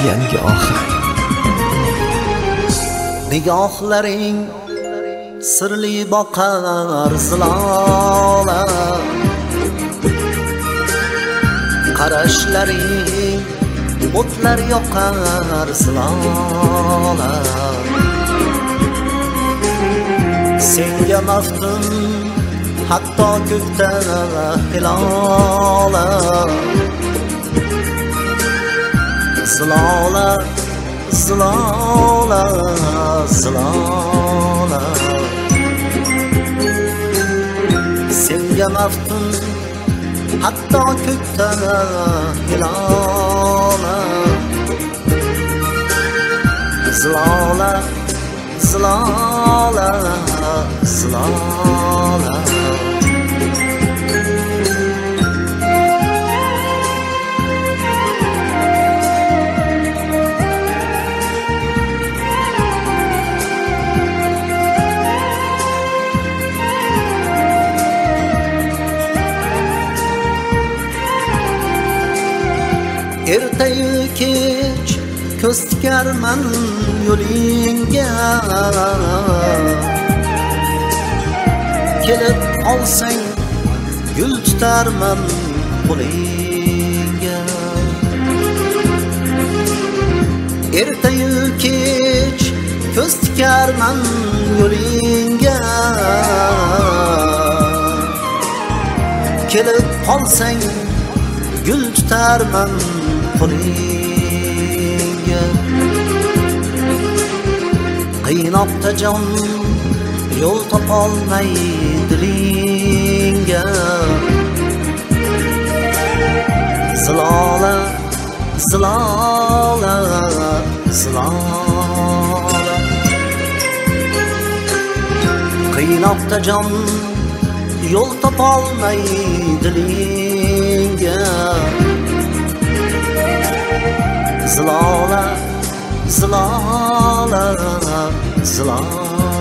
yangi oxir. Nigohlaring sirli boqar zilola, qarashlaring o'tlar yoqar zilola. Senga maftun hatto ko'kda hilola, zilola zilola zilola. Senga maftun hatto ko'kda hilola, zilola zilola zilola. Ertayu kech ko'z tikarman yo'lingga, kelib olsang gul tutarman qo'lingga. Ertayu kech ko'z tikarman yo'lingga, kelib olsang gul tutarman qo'lingga. Qiynoqda jon yo'l topolmay dilingga, zilola zilola zilola. Qiynoqda jon yo'l topolmay dilingga, zilola zilola zilola.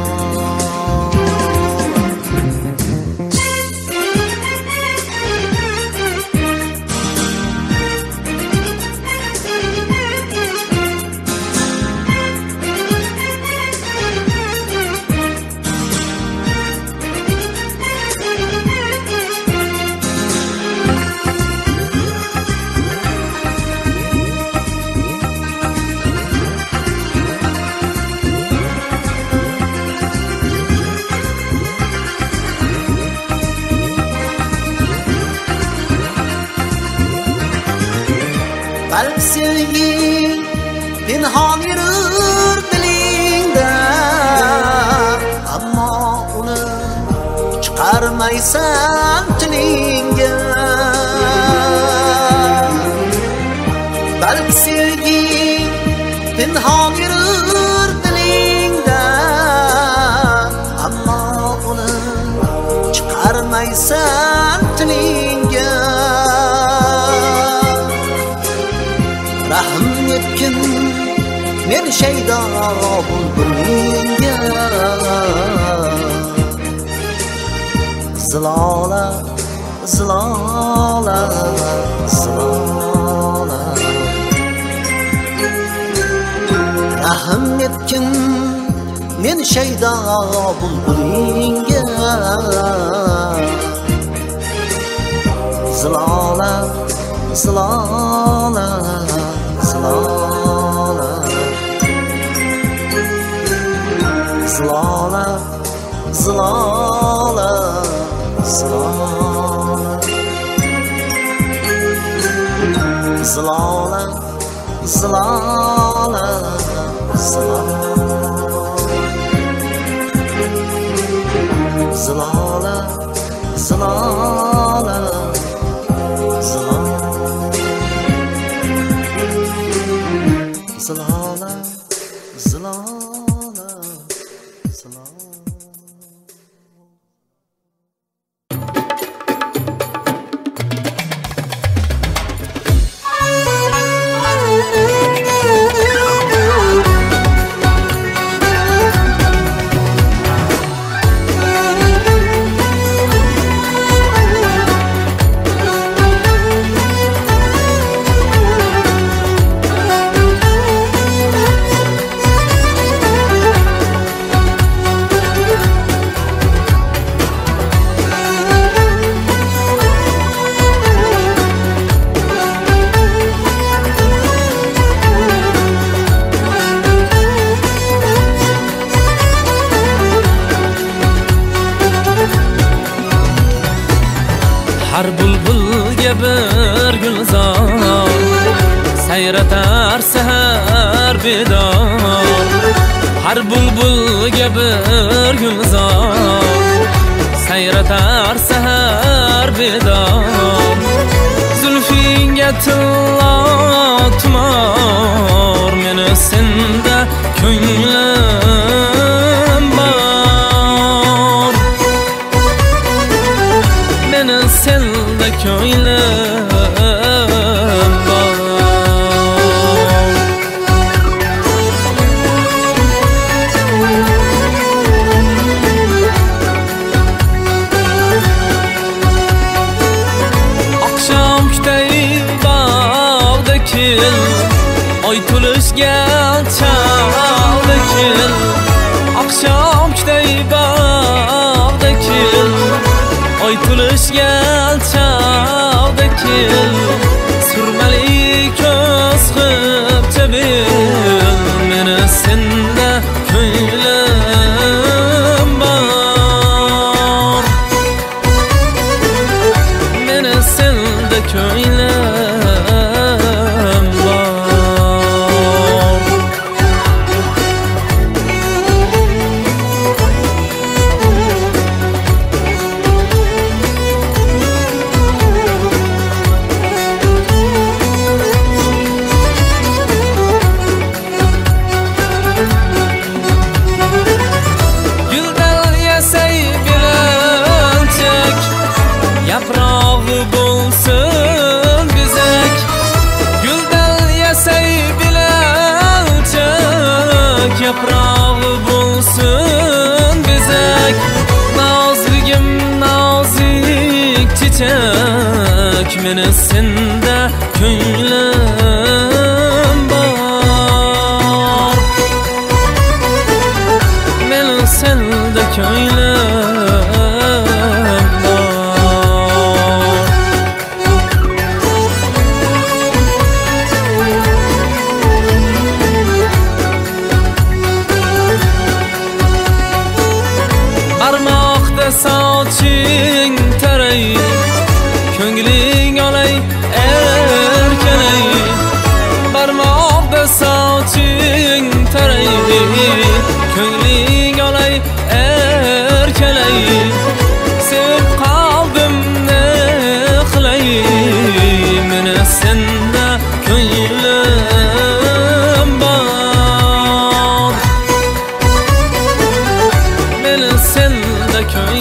Balki sevgi pinhon yurur dilingda, ammo uni chiqarmaysan tilingga. Balki sevgi pinhon yurur dilingda, ammo uni chiqarmaysan tilingga. Rahim etkin men shaydo bulbulingga, zilola zilola zilola. Rahim etkin men shaydo bulbulingga, zilola zilola zilola. Zilola zilola zilola. Zilola zilola zilola. Zilola zilola zilola. Zilola zilola zilola. Har bulbulga bir gulzor sayratar sahar bedor. Har bulbulga bir gulzor sayratar sahar bedor. Zulfinga tillo tumor meni senda ko'nglim bor. Meni senda ko'nglim bor. Akşam kutay bağda kil, oy tulishgan chalda kil. Akşam kutay bağda kil, oy tulishgan chalda kil. Surmali ko'z qilib bil, meni senda ko'nglim bor. Meni senda ko'nglim bor. Gülden yasay bilanchak, yaprog'i bo'lsin bezak. Gülden yasay bilanchak, yaprog'i bo'lsin bezak. Nozligim nozik chechak, meni senda ko'nglim bor. Meni senda ko'nglim bor. Barmoqda soching taray, ko'ngling olay erkalay. Barmoqda soching taray, ko'ngling olay erkalay. Sevib qoldim ne qilay, meni senda ko'nglim bor. Meni senda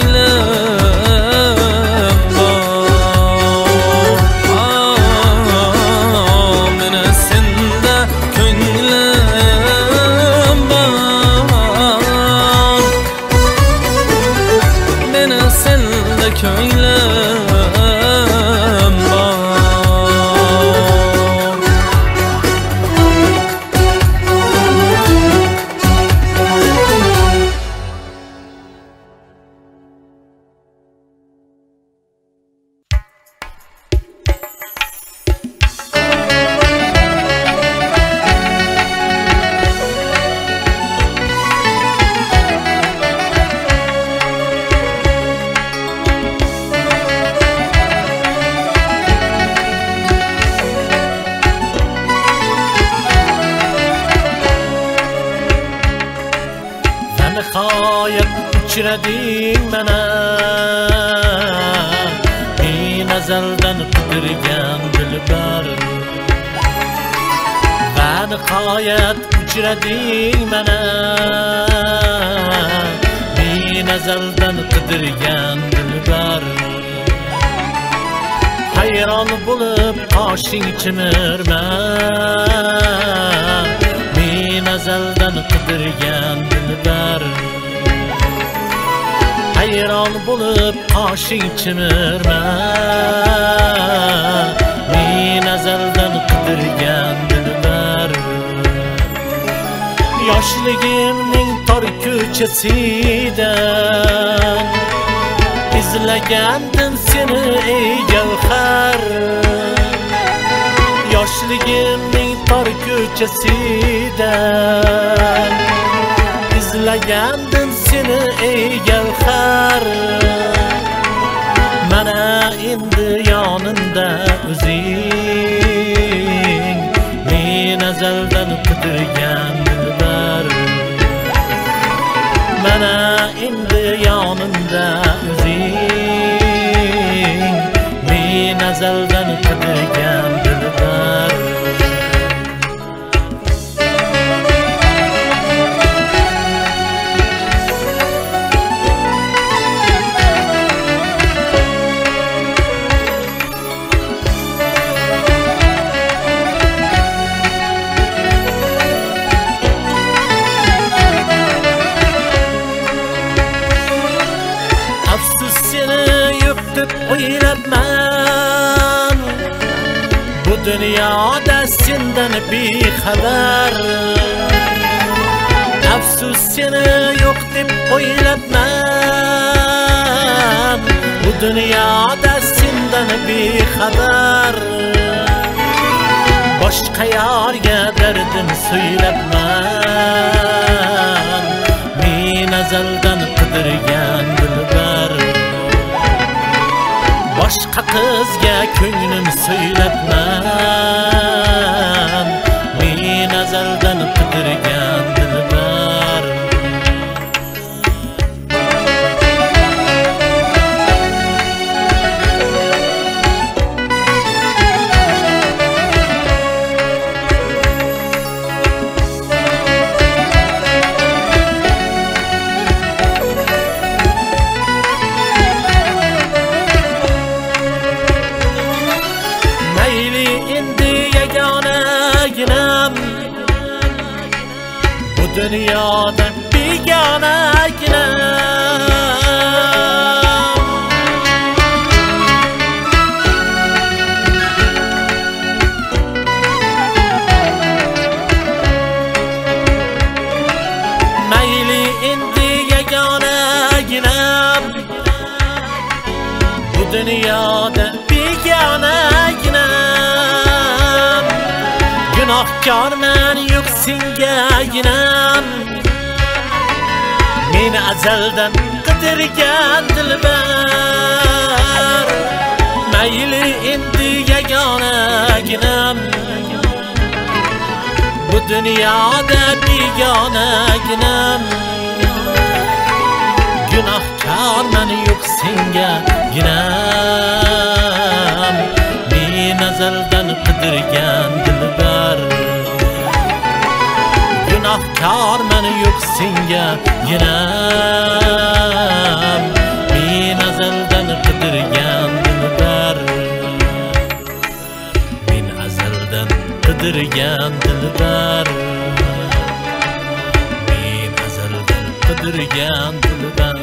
ko'nglim bor. Meni senda ko'nglim bor. Meni senda ko'nglim bor. Nihoyat uchrading mana, men azaldan qidirgan dilbar. Va nihoyat uchrading mana, men azaldan qidirgan dilbar. Hayron bo'lib qoshing chimirma, men azaldan qidirgan dilbar. Hayron bo'lib qoshing chimirma, men azaldan qidirgan dilbar. Yoshligimning tor ko'chasidan izlagandim seni ey gavhar. Yoshligimning tor ko'chasidan izlagandim seni ey gavhar. Mana endi o'zing men azaldan qidirgan dilbar mana endi yonimda o'zing men azaldan qidirgan dilbar o'ylabman bu dunyoda sendan bexabar afsus seni yo'q deb o'ylabman bu dunyoda sendan bexabar boshqa yorga dardim so'ylabman men azaldan qidirgan dilbar boshqa qizga ko'nglim so'ylabman men azaldan qidirgan dilbar dünyada begona ginam mayli endi yagona ginam bu dunyoda begona ginam günahkarman yo'q senga ginam meni azaldan qidirgan dilbar mayli endi yagona ginam bu dunyoda begona ginam günahkarman yo'q senga ginam men azaldan qidirgan dilbar günahkarman yo'q senga ginam men azaldan qidirgan dilbar men azaldan qidirgan dilbar men azaldan qidirgan dilbar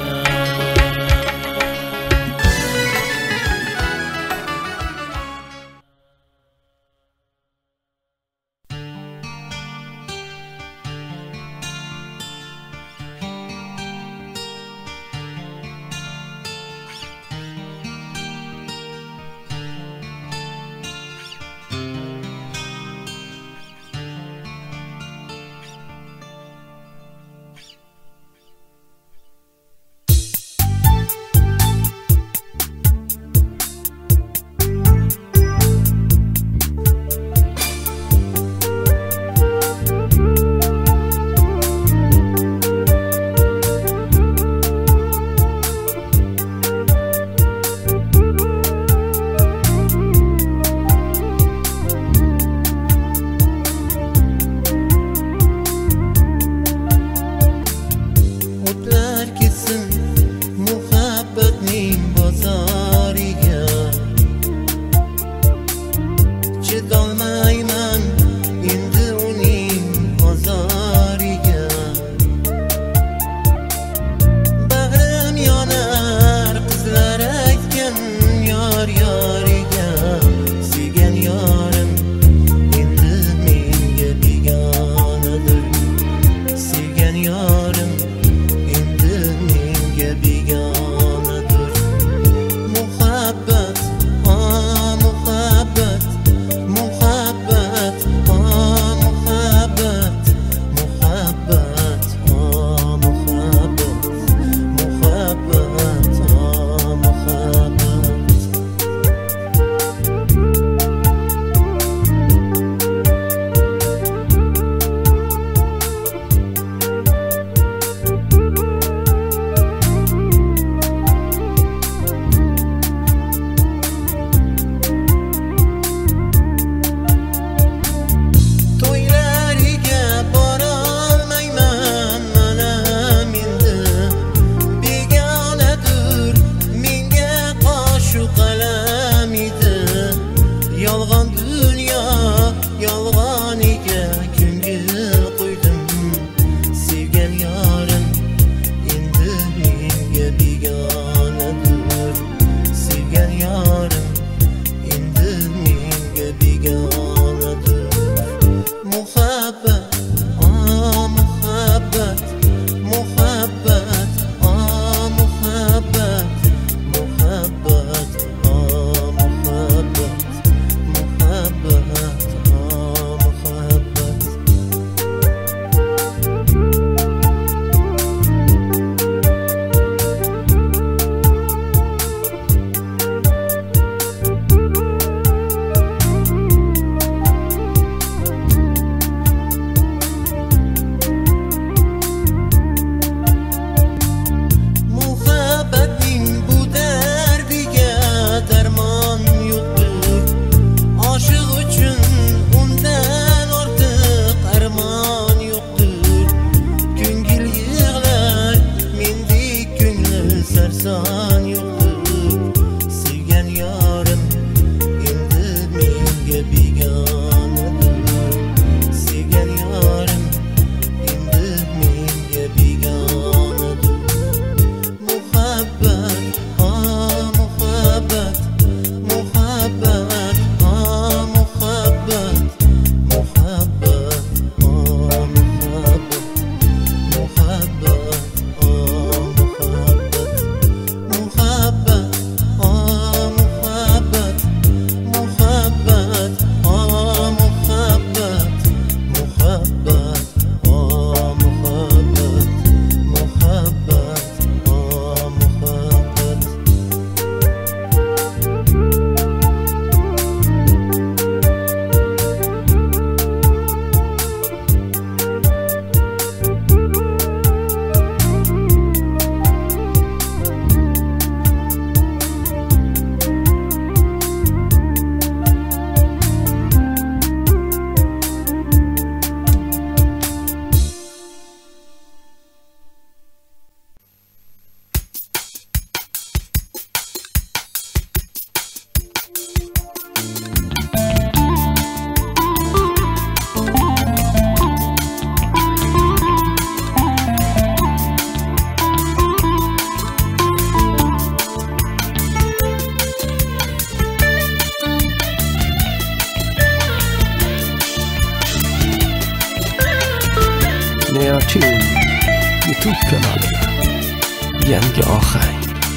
Neotin YouTube kanalida yangi ohang.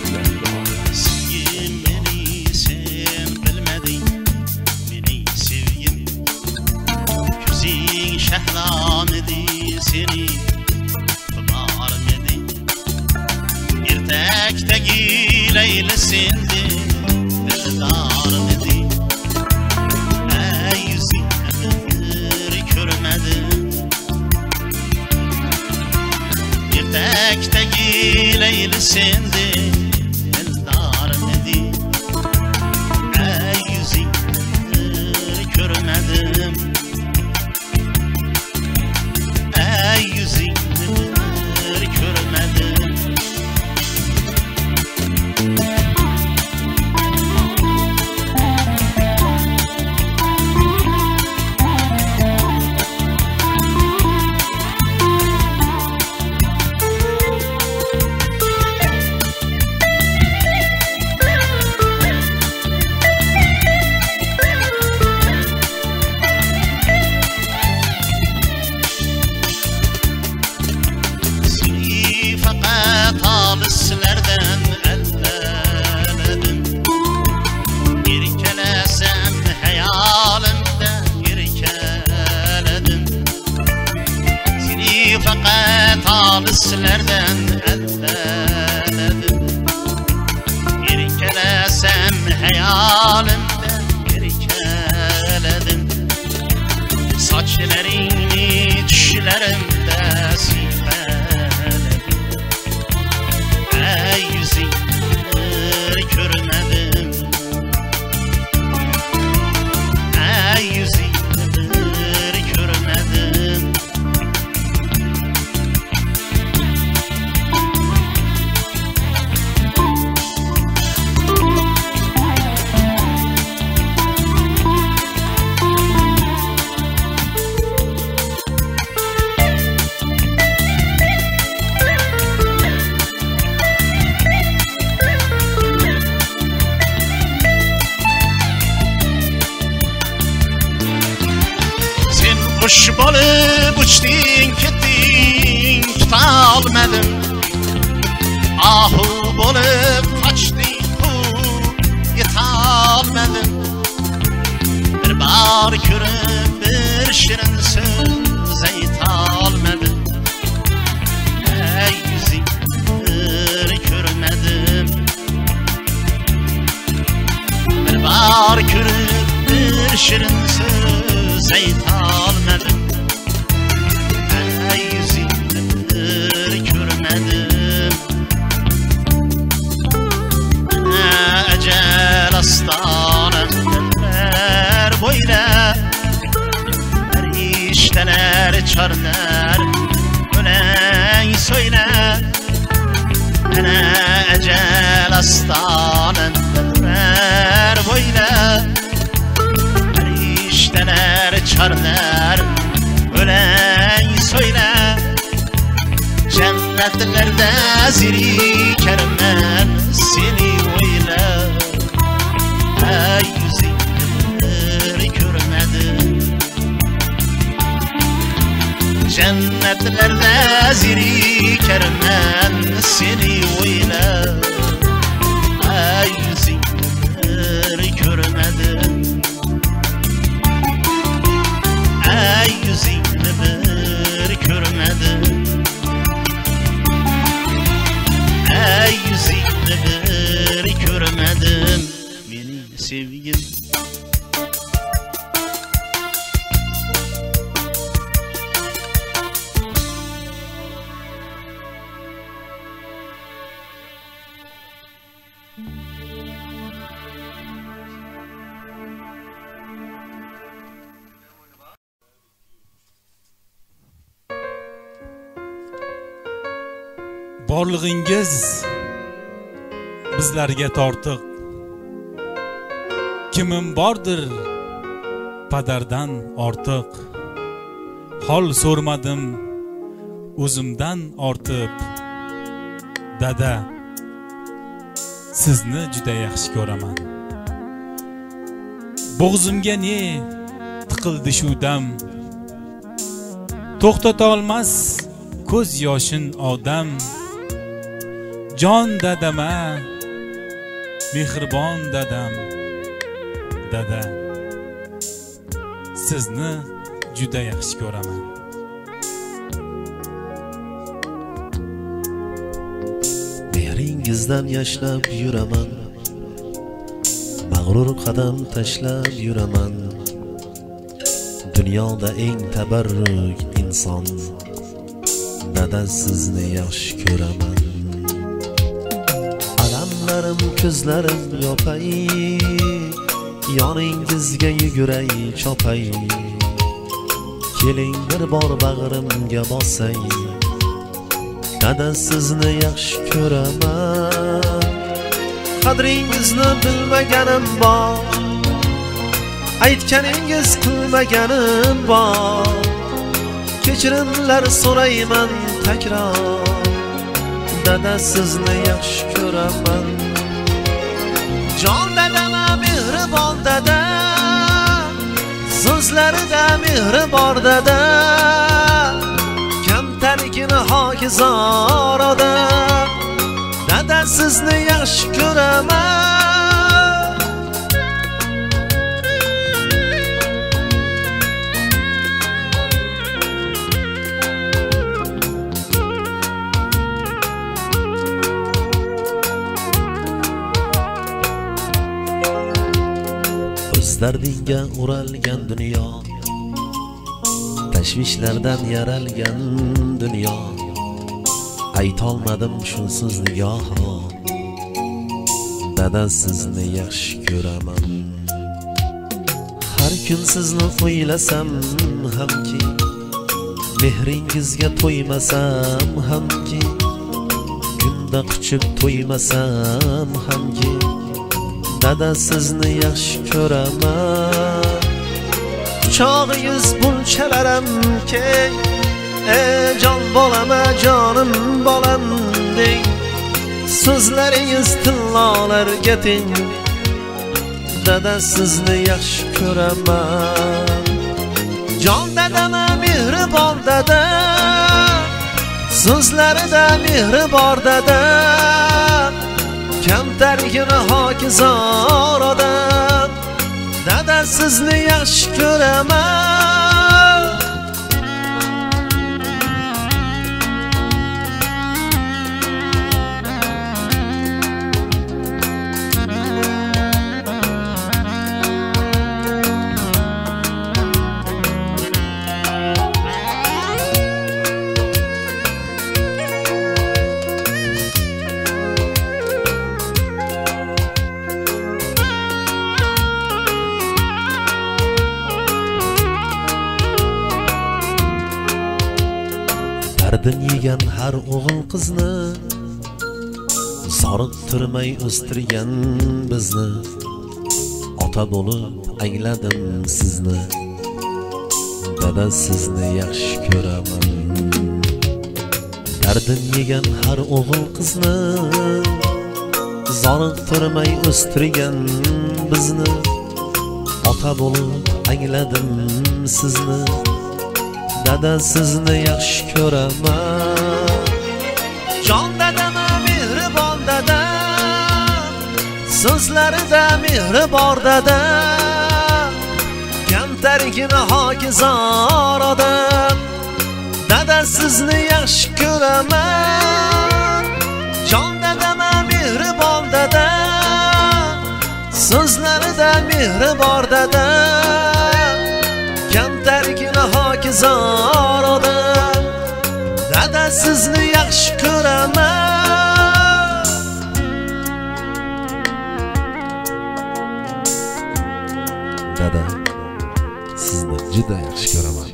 Beni sen bilmedin, beni sevgim Küzün şehlamedi seni Kumarmedi Ertekteki leylesindi Dildarmedi Ey yüzünü körmedim Ertekteki leylesindiAlislerden elledim İrkelesem hayalimden irkeledim Seni fakat alislerden elledim İrkelesem hayalimden irkeledim Saçlarını düşlerimde sifeledim Ey yüzünü körmedim Ey yüzünü körmedim Kuş bolup uçdun ketdin tutalmadım Ahu bolup kaçdın yetalmadım Bir bar körüp bir şirin söz aytalmadım Ey yüzünü körmedim Bir bar körüp bir şirin söz aytalmadım Ey yüzünü körmedim Ana ecel astanım diller boyla Erişteler çarlar ölen söyle Ana ecel astanım diller boyla Erişteler çarlar ölen söyle Cennetlerde ziri kermen seni oyla Ey yüzünü körmedim Cennetlerde ziri kermen seni oyla Ey yüzünü körmedim Ey yüzünü körmedim Ey yüzünü körmedim Beni sevgim Borlig'ingiz bizlarga tortiq Kimim bordir padardan ortiq Hol so'rmadim o'zimdan ortib Dada sizni juda yaxshi ko'raman Bo'g'zimga ne tiqildi shu dam to'xtata olmas ko'z yoshin odam. Jon dadama, mehribon dadam, dada, sizni juda yaxshi ko'raman. Mehringizdan yashnab yuraman, mag'rur qadam tashlab yuraman. Dunyoda eng tabarruk inson, dada sizni yaxshi ko'raman. Alamlarim ko'zlarim yopay, yoningizga yuguray chopay. Keling bir bor bag'rimga bosay, dada sizni yaxshi ko'raman. Qadringizni bilmaganim bor, aytganingiz qilmaganim bor. Kechirimlar so'rayman takror, dada sizni yaxshi ko'raman. Jon dadama mehribon dada, so'zlarida mehri bor dada. Kamtarligini hokizor odam, dada sizni yaxshi ko'raman. Dardinga o'ralgan dunyo, tashvishlardan yaralgan dunyo. Aytolmadim shunsiz nigoho, dada sizni yaxshi ko'raman. Har kun sizni o'ylasam hamki, mehringizga to'ymasam hamki, kunda quchib to'ymasam hamki, dada sizni yaxshi ko'raman. Quchog'ingiz bunchalarim keng, jon bolama jonim bolam deng. So'zlaringiz tillolarga teng, dada sizni yaxshi ko'raman. Jon dadama mehribon dada, so'zlarida mehri bor dada. Kamtarligini hokizor odam, dada sizni yaxshi ko'raman. Dardin yegan har o'g'il qizni, soriqtirmay o'stirgan bizni. Ota bo'lib angladim sizni, dada sizni yaxshi ko'raman. Dardin yegan har o'g'il qizni, soriqtirmay o'stirgan bizni. Ota bo'lib angladim sizni, dada sizni yaxshi ko'raman. Jon dadama mehribon dada, so'zlarida mehri bor dada. Kamtarligini hokizor odam, dada sizni yaxshi ko'raman. Jon dadama mehribon dada, so'zlarida mehri bor dada. Kamtarligini hokizor odam, dada sizni yaxshi ko'raman. Dada sizni juda yaxshi ko'raman.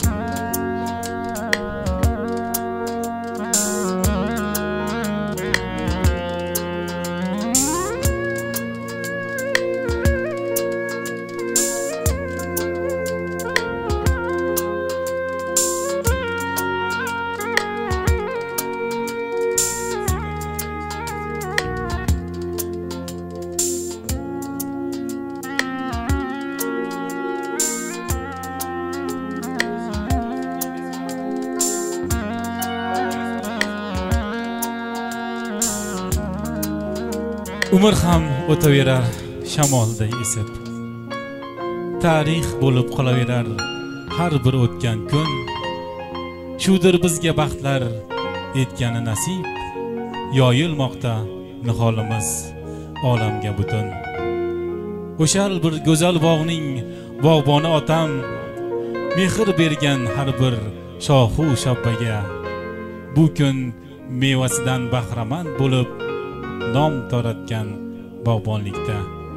umr ham o'taverar shamolday esib, tarix bo'lib qolaverar har bir o'tgan kun. Shudir bizga baxtlar etgani nasib, yoyilmoqda niholimiz olamga butun. O'shal bir go'zal bog'ning bog'boni otam, mehr bergan har bir shohu shabbaga. Bu kun mevasidan bahramand bo'lib nom toratgan bog'bonlikda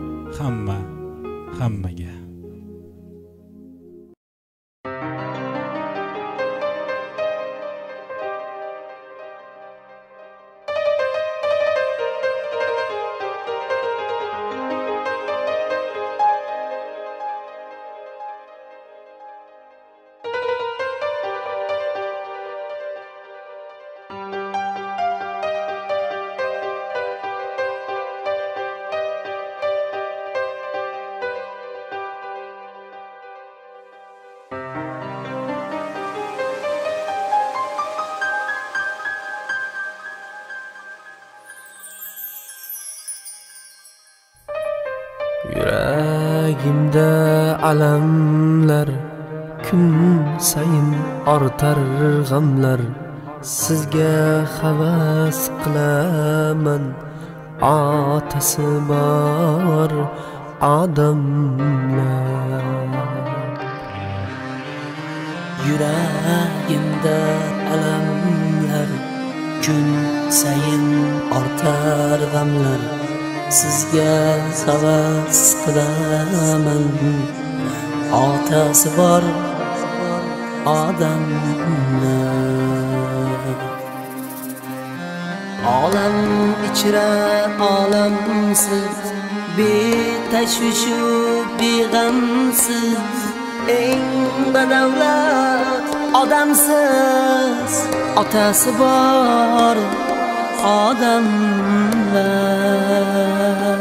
hammaga. Yuragimda alamlar, kun sayin ortar g'amlar. Sizga havas qilaman, otasi bor odamlar. Yuragimda alamlar, kun sayin ortar g'amlar. Sizga havas qilaman, otasi bor odamlar. Olam ichra olamsiz, betashvishu beg'amsiz. Eng badavlat odamsiz, otasi bor odamlar.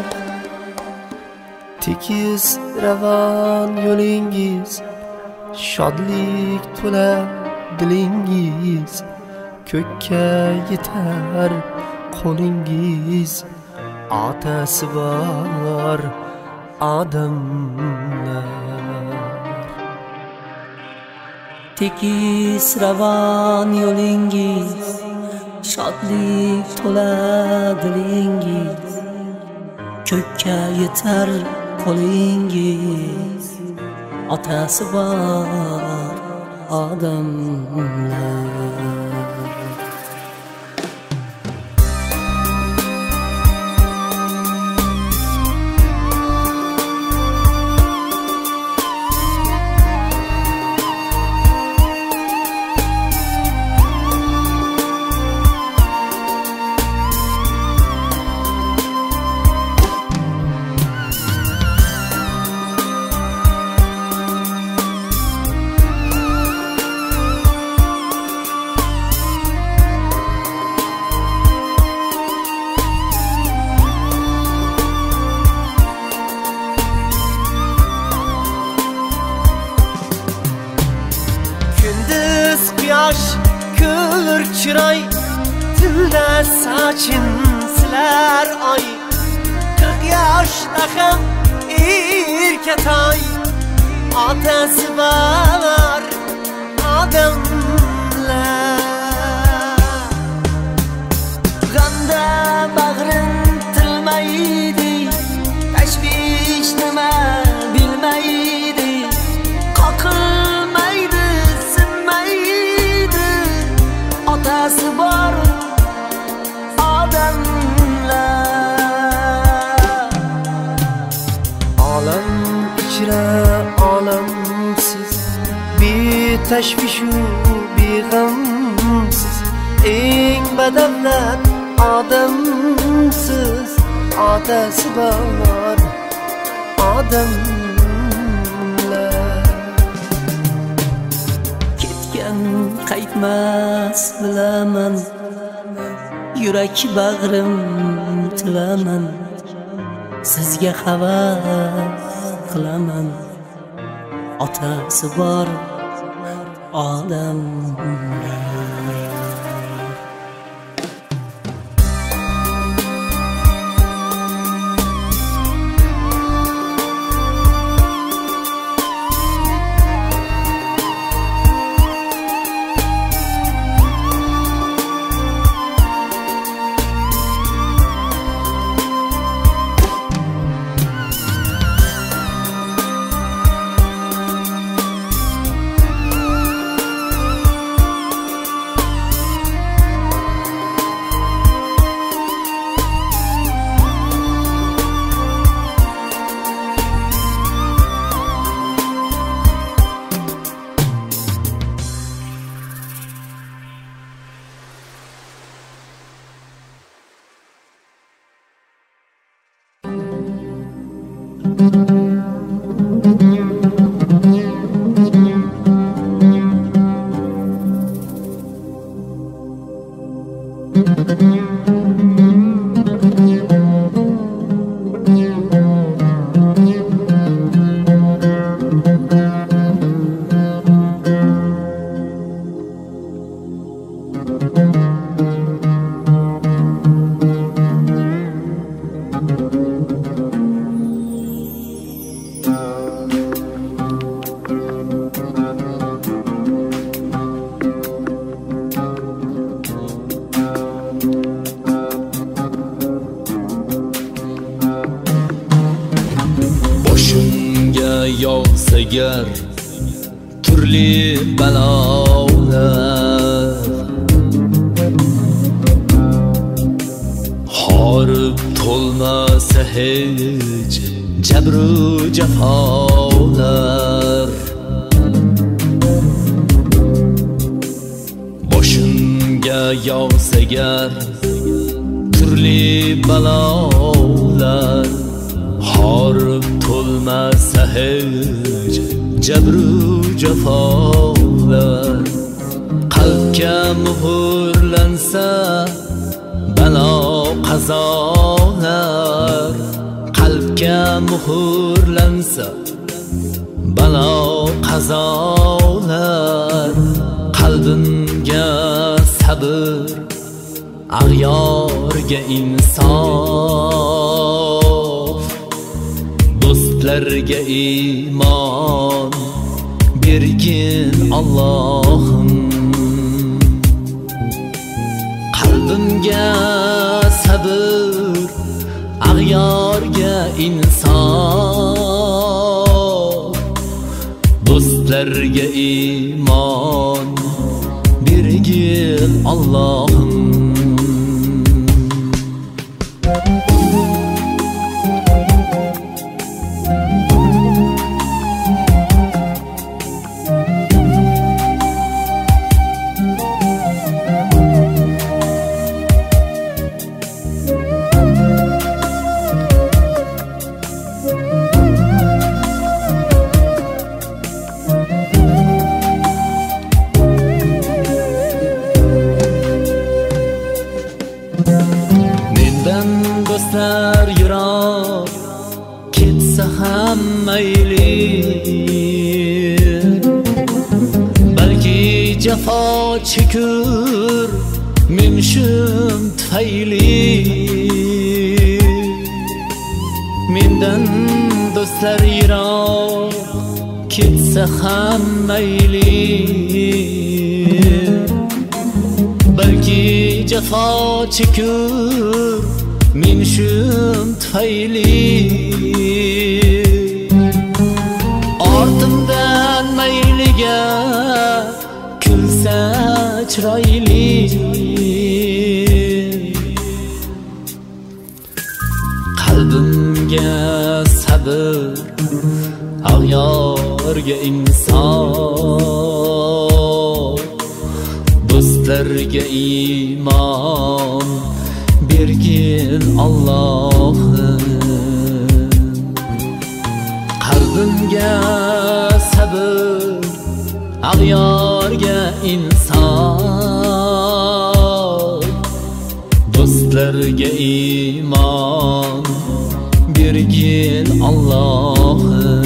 Tekis ravon yo'lingiz, shodlik to'la dilingiz. Ko'kka yetar qo'lingiz, otasi bor odamlar. Tekis ravon yo'lingiz, shodlik to'la dilingiz. Ko'kka yetar qo'lingiz, otasi bor odamlar. Kır çıray, tilla saçın siler ay. 40 yaşda ham erkatay, otasi var odamlar. G'amda bag'rin tilmaydi, tashvish nima bilmaydi. Qoqilmaydi, sinmaydi, otasi bor odamlar. Olam ichra olamsiz, betashvishu beg'amsiz. Eng badavlat odamsiz, otasi bor odamlar. Ketgan qaytmas bilaman, yurak bag'rim tilaman. Sizga havas qilaman, otasi bor odamlar. yog'sagar turli balolar horib to'lmasa hech jabru jafolar boshimga yog'sagar turli balolar horib to'lmasa hech jabru jafolar qalbga muhrlansa balo qazolar qalbga muhrlansa balo qazolar qalbimga sabr ag'yorga insof do'stlarga iymon bergin Allohim qalbimga sabr ag'yorga insof do'stlarga iymon bergin Allohim do'stlar yiroq ketsa ham mayli balki jafo chekur men shum tufayli mendan do'stlar yiroq ketsa ham mayli balki jafo chekur men shum tufayli ortimdan mayliga kulsa chiroyli qalbimga sabr ag'yorga insof do'stlarga iymon bergin Allohim qalbimga sabr ag'yorga insof do'stlarga iymon bergin Allohim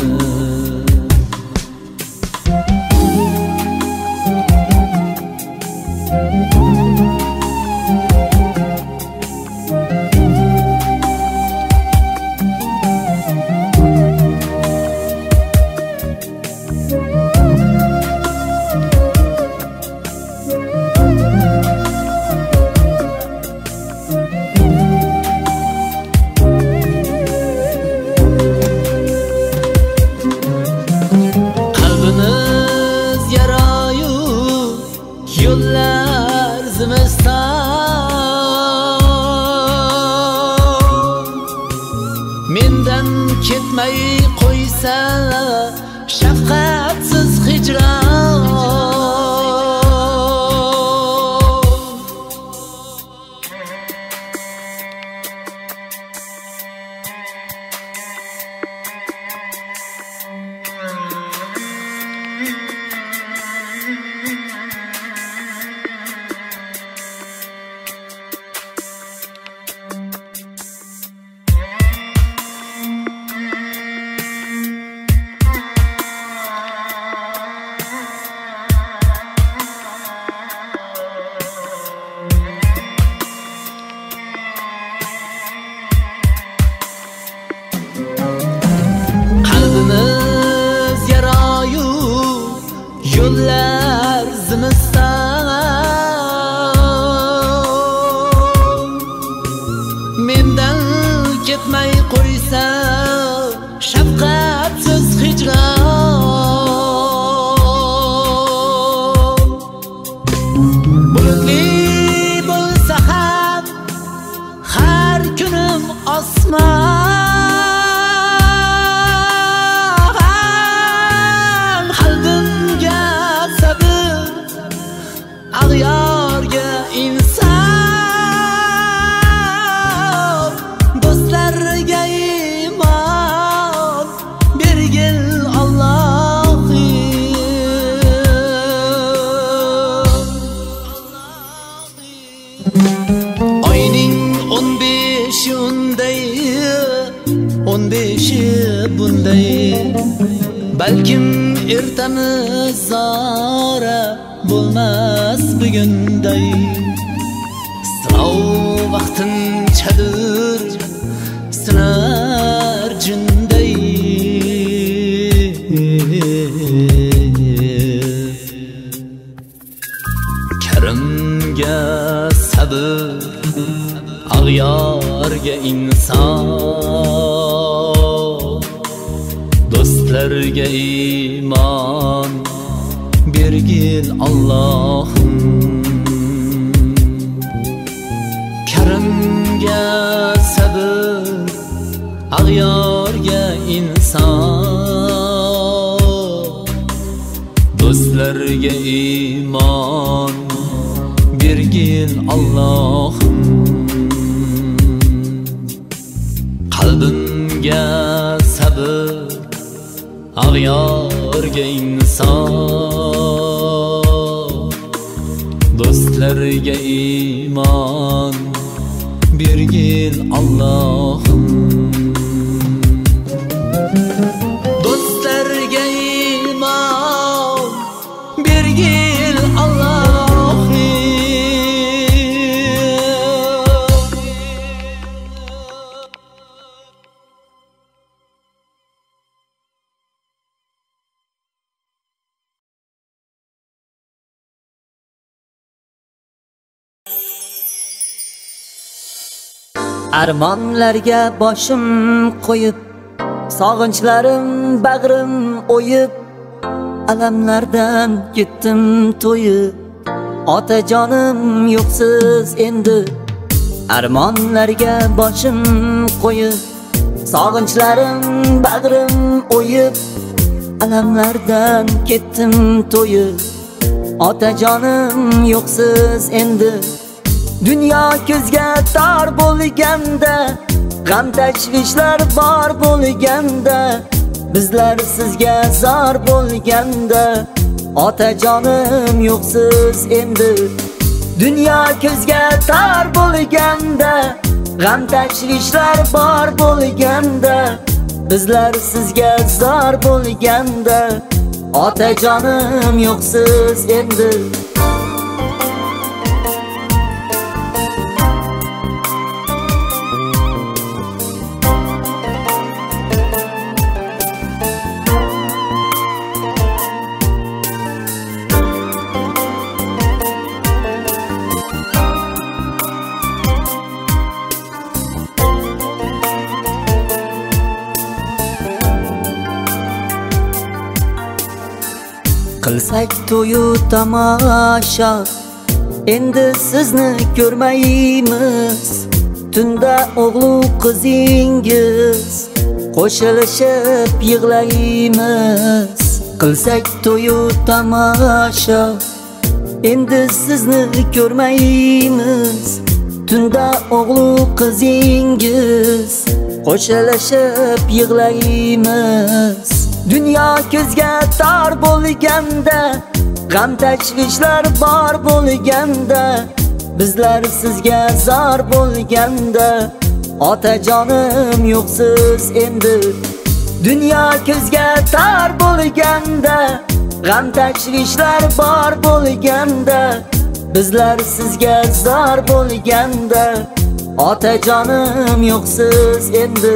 yollar zimiston mendan ketmay qo'ysa shafqatsiz hijron Oyning 15 unday, 15 bunday. Balkim ertamiz zora bo'lmas bugunday. Sinov vaqtinchadir sinar jinday. Karimga sabr, ag'yorga inson, do'stlarga iymon bergil Allohim. Karimga sabr, ag'yorga inson, do'stlarga iymon bergil Allohim. Qalbimga sabr, ag'yorga inson, do'stlarga iymon bergil Allohim. Do'stlarga iymon bergil Allohim. Armonlarga boshim qo'yib, sog'inchlarim bag'rim o'yib, alamlardan ketdim to'yib. Otajonim yo'qsiz endi. Armonlarga boshim qo'yib, sog'inchlarim bag'rim o'yib, alamlardan ketdim to'yib. Otajonim yo'qsiz endi. Dünya ko'zga tor bo'lganda, g'am tashvishlar bor bo'lganda, bizlar sizga zor bo'lganda, otajonim yo'qsiz endi. Dünya ko'zga tor bo'lganda, g'am tashvishlar bor bo'lganda, bizlar sizga zor bo'lganda, otajonim yo'qsiz endi. Qilsak to'yu tomosha, endi sizni ko'rmaymiz. Tunda o'g'lu qizingiz qo'shilishib yig'laymiz. Qilsak to'yu tomosha, endi sizni ko'rmaymiz. Tunda o'g'lu qizingiz qo'shilishib yig'laymiz. Dünya ko'zga tor bo'lganda, g'am tashvishlar bor bo'lganda, bizlar sizga zor bo'lganda, otajonim yo'qsiz endi. Dünya ko'zga tor bo'lganda, g'am tashvishlar bor bo'lganda, bizlar sizga zor bo'lganda, otajonim yo'qsiz endi.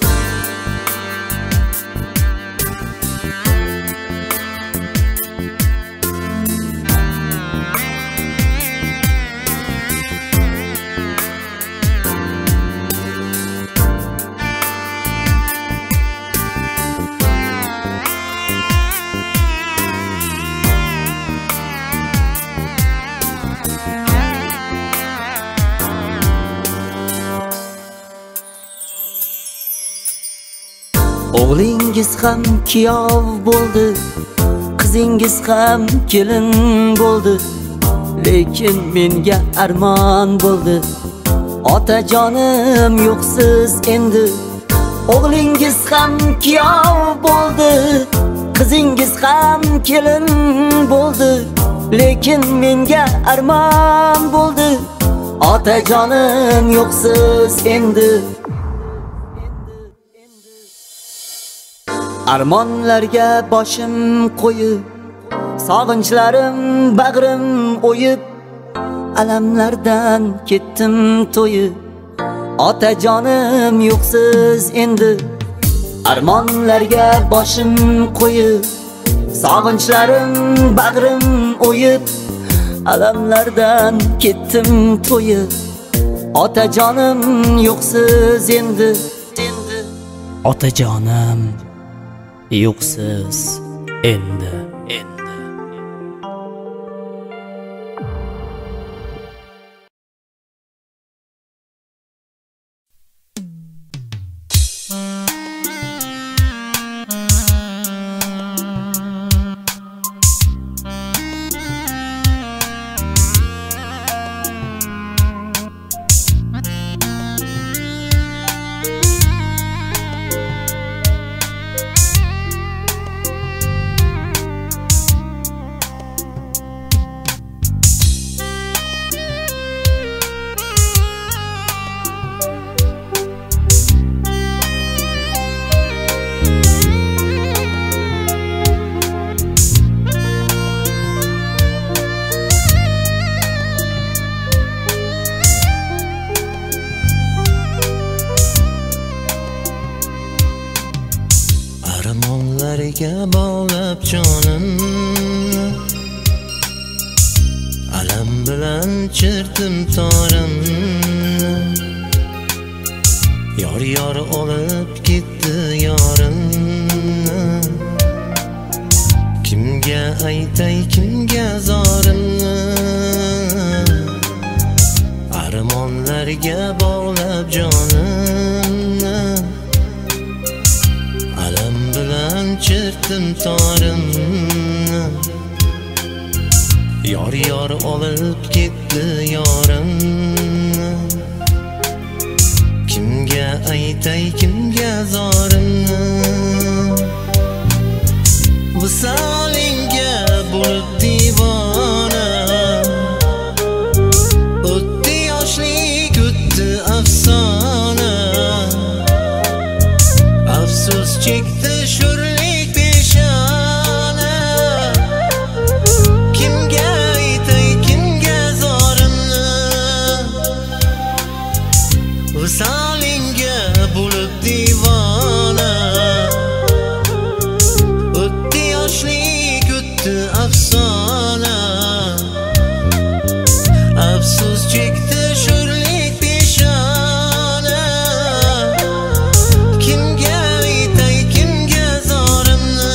O'g'lingiz ham kuyov bo'ldi, qizingiz ham kelin bo'ldi, lekin menga armon bo'ldi. Otajonim yo'qsiz endi. O'g'lingiz ham kuyov bo'ldi, qizingiz ham kelin bo'ldi, lekin menga armon bo'ldi. otajonim yo'qsiz endi. Armonlarga boshim qo'yib, sog'inchlarim bag'rim o'yib, alamlardan ketdim to'yib. Otajonim yo'qsiz endi. Armonlarga boshim qo'yib, sog'inchlarim bag'rim o'yib, alamlardan ketdim to'yib. Otajonim yo'qsiz endi. Otajonim yo'qsiz endi. Armonlarga bog'lab jonimni, alam bilan chirtim torimni. Yor olib ketdi yorimni. Kimga aytay, kimga zorimni? Armonlarga bog'lab jonimni, alam bilan chirtim torimni. Yor olib ketdi yorimni. Kimga aytay, kimga zorimni? Visolingga bo'lib divona, o'tdi yoshlik, o'tdi afsona. Afsus chekdi sho'rlik peshona. Kimga aytay, kimga zorimni? Visolingga bo'lib divona, o'tdi yoshlik, o'tdi afsona. Afsus chekdi sho'rlik peshona. Kimga aytay, kimga zorimni?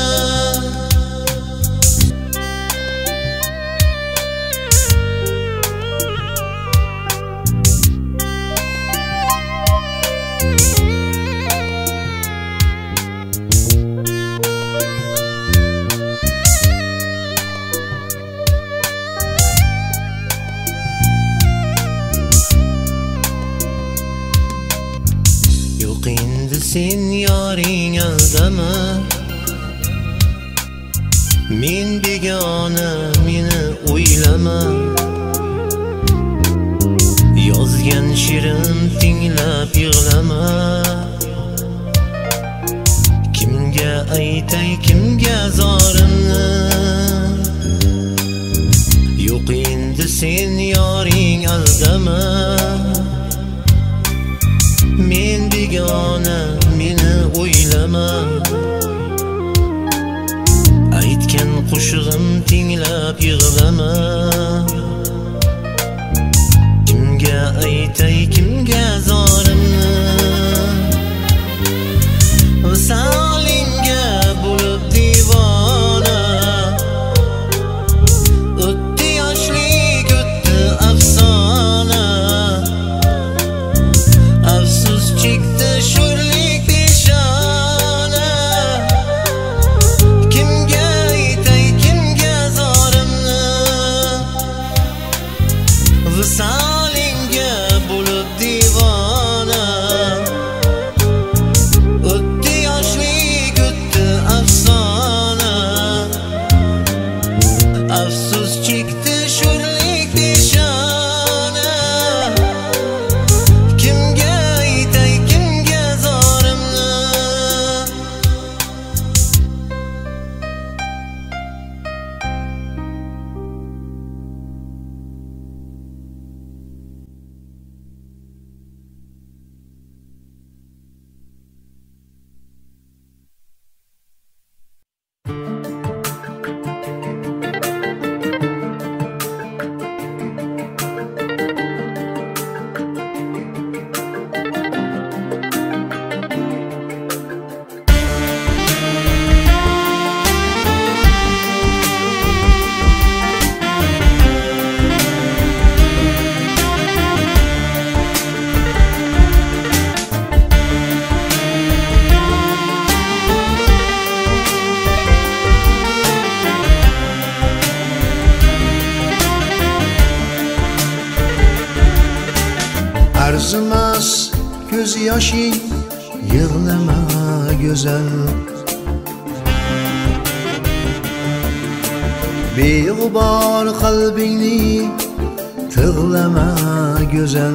Yo'q endi sen yoring aldama, men begona, meni o'ylama. Yozgan she'rim tinglab yig'lama. Kimga aytay, kimga zorimni? Yo'q endi sen yoring aldama, men begona, meni o'ylama. Aytgan qo'shig'im tinglab yig'lama. Kimga aytay, kimga zorimni? Visolingga bo'lib divona, o'tdi yoshlik, o'tdi afsona. Afsus chekdi sho'rlik peshona. Kimga aytay, kimga zorimni? Visolingga bo'lib divona, o'tdi yoshlik, o'tdi afsona. Afsus chekdi sho'rlik peshona. arzimas ko'z yoshing, yig'lama go'zal. Beg'ubor qalbingni tig'lama go'zal.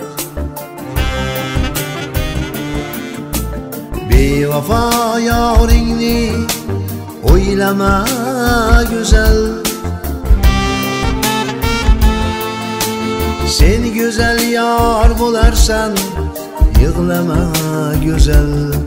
Bevafo yoringni o'ylama go'zal. Sen go'zal yor bo'larsan, yig'lama go'zal.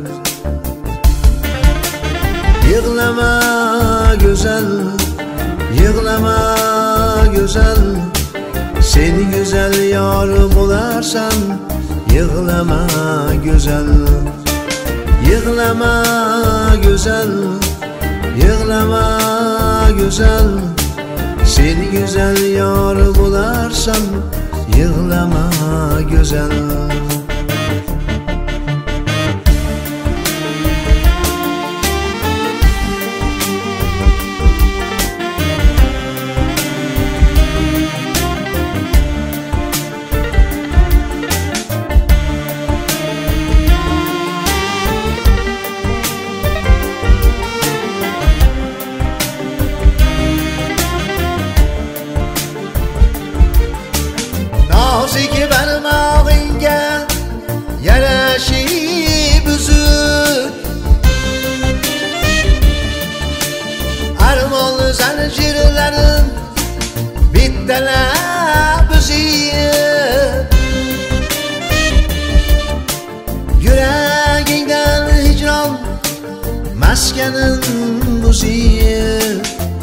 Yig'lama go'zal, yig'lama go'zal. Sen go'zal yor bo'larsan, yig'lama go'zal. Yig'lama go'zal, yig'lama go'zal. Sen go'zal yor bo'larsan, yig'lama go'zal. Nozik barmog'ingga yarashib uzuk, armon zanjirlarim bittalab uzib, yuragingdan hijron maskanin buzib.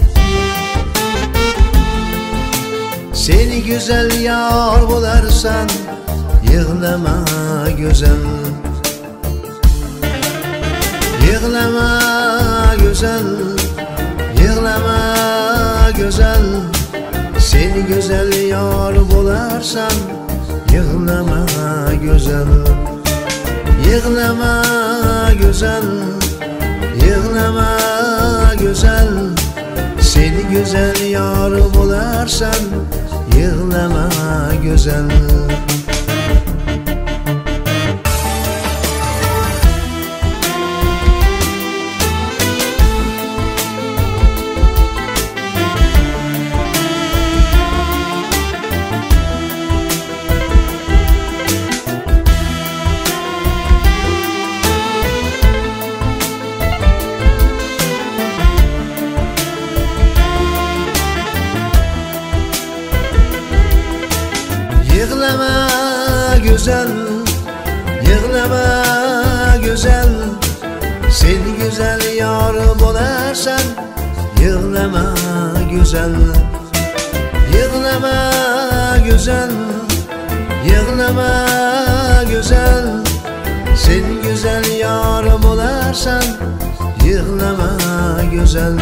Seni güzel yar bo'larsan, yig'lama go'zal. Yig'lama go'zal, yig'lama go'zal. Seni güzel yar bo'larsan, yig'lama go'zal. Yig'lama go'zal, yig'lama go'zal. Seni güzel yar bo'larsan, yig'lama go'zal. Yig'lama go'zal, yig'lama go'zal. Sen go'zal yor bo'larsan, yig'lama go'zal. Yig'lama go'zal, yig'lama go'zal. Sen go'zal yor bo'larsan, yig'lama go'zal.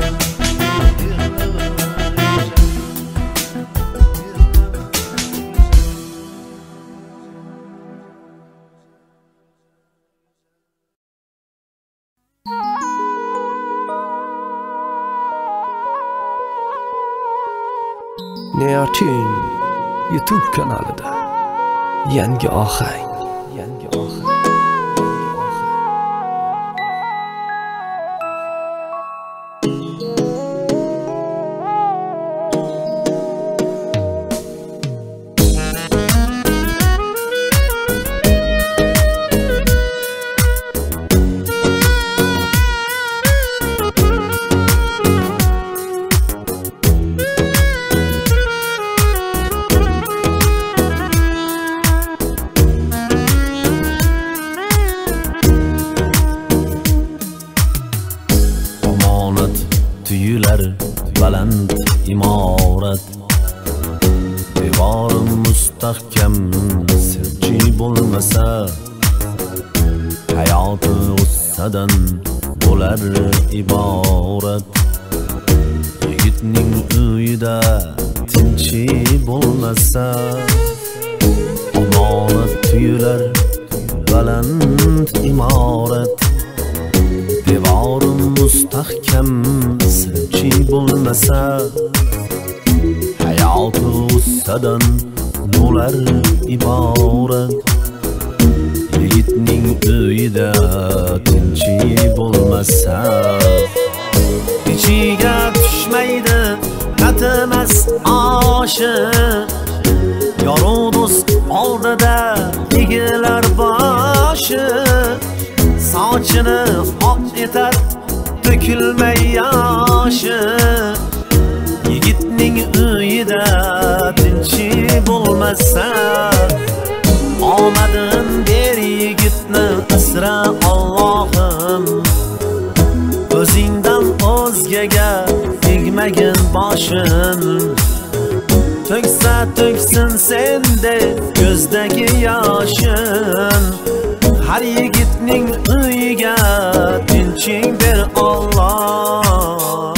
Neatune YouTube kanalida yangi ohang. baland imorat, devorim mustahkam sirchi bo'lmasa, hayoti g'ussadan bo'lar iborat. Yigitning uyida tinchi bo'lmasa, omonat tuyular baland imorat, devorim mustahkam sirchi bo'lmasa, hayoti g'ussadan bo'lar iborat. Yigitning uyida tinchlik bo'lmasa, ichiga tushmaydi tatimas oshi. Yorug' do'st oldida egilar boshi, sochini oq etar to'kilmay yoshi. Yigitning uyida tinchlik bo'lmasa, omadin ber yigitni asra Allohim. O'zingdan o'zgaga tegmagin boshim. To'ksa to'ksin sende ko'zdagi yoshin. Har yigitning uyiga tinchlik ber Alloh.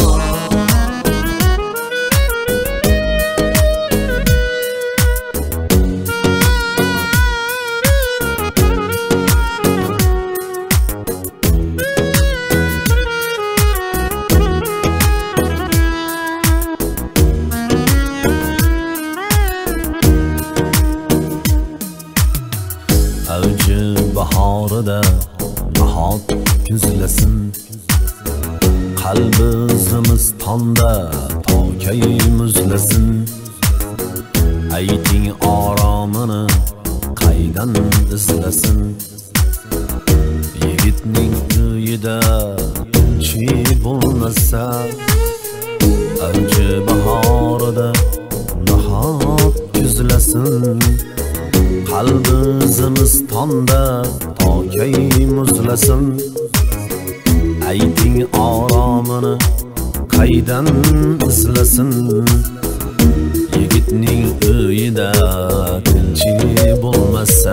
Bahorida nahot kuzlasin, qalbi zimistonda tokay muzlasin. Ayting oromini qaydan izlasin, yigitning uyida tinchlik bo'lmasa. Avji bahorida nahot kuzlasin, qalbi zimistonda tokay muzlasin. Ayting oromini qaydan izlasin, yigitning uyida tinchlik bo'lmasa.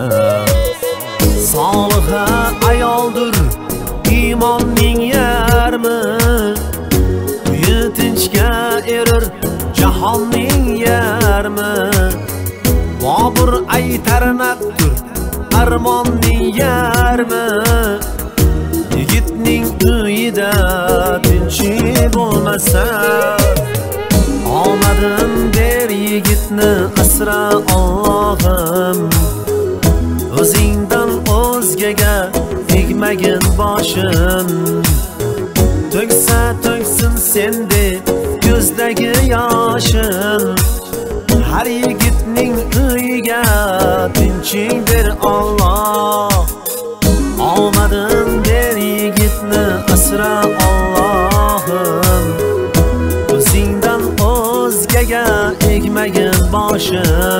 Soliha ayoldir iymonning yarmi, uyi tinchga erir jahonning yarmi. Bobur aytarnaqdir armonning yarmi, yigitning uyida tinchlik bo'lmasa. Omadin ber yigitni asra Allohim. O'zingdan o'zgaga tegmagin boshim. To'ksa to'ksin sende ko'zdagi yoshin. Har yigitning uyiga tinchlik ber Alloh. Omadin ber yigitni asra Allohim. O'zingdan o'zgaga egmagin boshim.